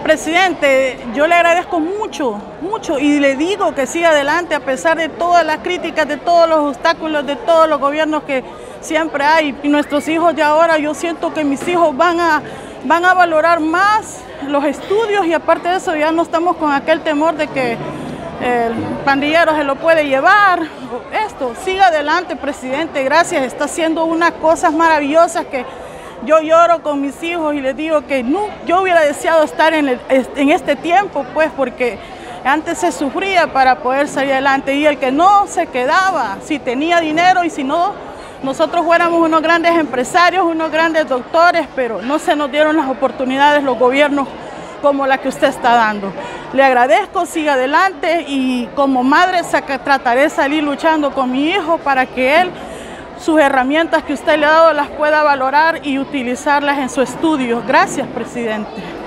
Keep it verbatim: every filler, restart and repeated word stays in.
Presidente, yo le agradezco mucho, mucho y le digo que siga adelante a pesar de todas las críticas, de todos los obstáculos, de todos los gobiernos que siempre hay. Y nuestros hijos de ahora, yo siento que mis hijos van a, van a valorar más los estudios y aparte de eso ya no estamos con aquel temor de que el pandillero se lo puede llevar. Esto, siga adelante, presidente, gracias, está haciendo unas cosas maravillosas que yo lloro con mis hijos y les digo que no, yo hubiera deseado estar en, el, en este tiempo, pues, porque antes se sufría para poder salir adelante y el que no se quedaba, si tenía dinero y si no, nosotros fuéramos unos grandes empresarios, unos grandes doctores, pero no se nos dieron las oportunidades los gobiernos como la que usted está dando. Le agradezco, siga adelante y como madre trataré de salir luchando con mi hijo para que él sus herramientas que usted le ha dado las pueda valorar y utilizarlas en su estudio. Gracias, presidente.